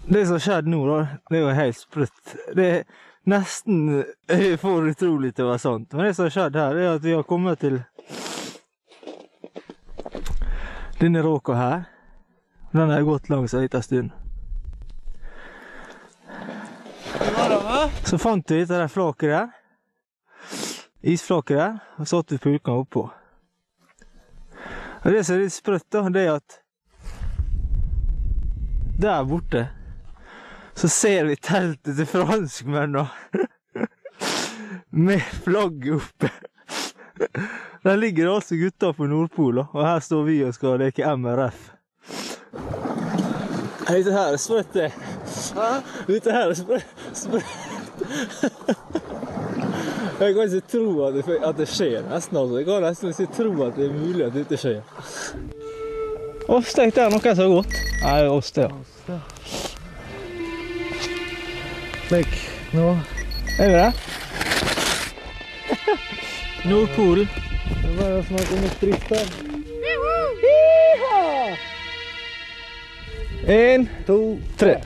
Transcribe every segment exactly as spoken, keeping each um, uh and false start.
Det som har skjedd nå da, det er jo helt sprøtt. Det er nesten for utrolig til å være sant. Men det som har skjedd her, er at vi har kommet til denne råka her. Den har gått langs en liten stund. Så fant vi dette der flaket der. Isflaket der, og satt vi pulkene oppå. Og det som er litt sprøtt da, det er at der borte så ser vi teltet til franskmennene med flagget oppe. Der ligger altså gutter på Nordpolen, og her står vi og skal leke M R F. Dette her er sprøtt det. Dette her er sprøtt. Jeg kan ikke tro at det, at det skjer nesten altså. Jeg kan nesten ikke tro at det er mulig at dette skjer. Ost, det er noe som er godt. Nei, ost, ja. Slik, nå er vi der. Nordpolen. Det er bare å smake litt drift her. En, to, tre.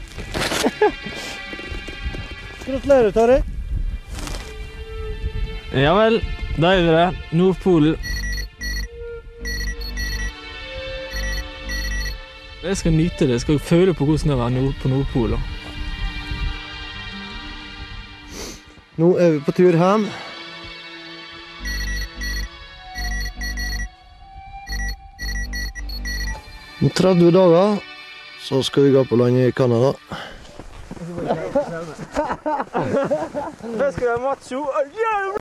Gratulerer, Tari. Ja vel, da er vi det. Nordpolen. Jeg skal nyte det, jeg skal føle på hvordan det var nord på Nordpolen. Nå er vi på tur hjem. Om tretti dager så skal vi gå på land i Kanada. Det skal være macho.